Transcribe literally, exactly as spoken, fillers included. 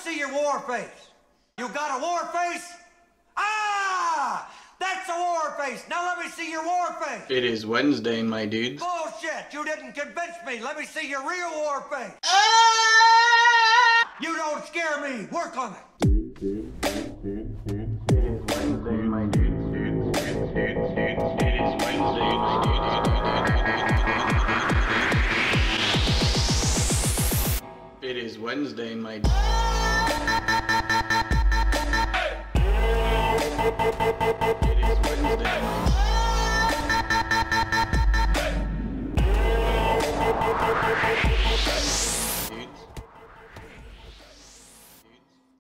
see your war face. You got a war face? Ah! That's a war face. Now let me see your war face. It is Wednesday, my dudes. Bullshit. You didn't convince me. Let me see your real war face. You don't scare me. Work on it. It is Wednesday, my dudes. Dudes, dudes, dudes, dudes. It is Wednesday, my dudes. It is Wednesday, my dudes. It is Wednesday. Hey!